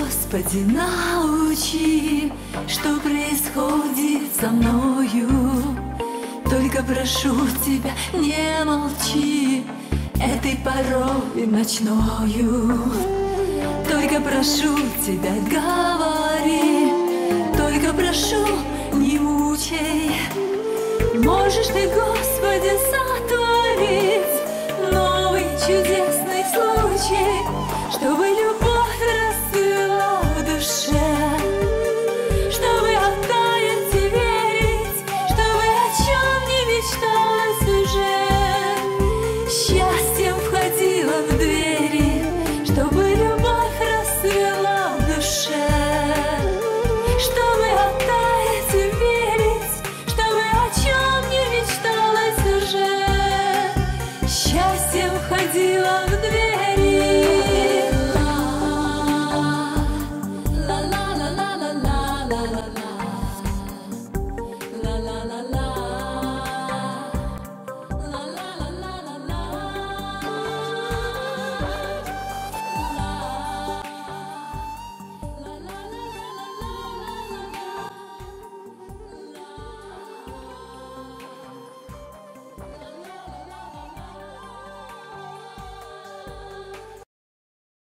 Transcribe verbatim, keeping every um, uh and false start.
Господи, научи, что происходит со мною. Только прошу Тебя, не молчи этой порой ночною. Только прошу Тебя, говори, только прошу, не мучай. Можешь Ты, Господи, сотворить новый чудесный случай, чтобы люди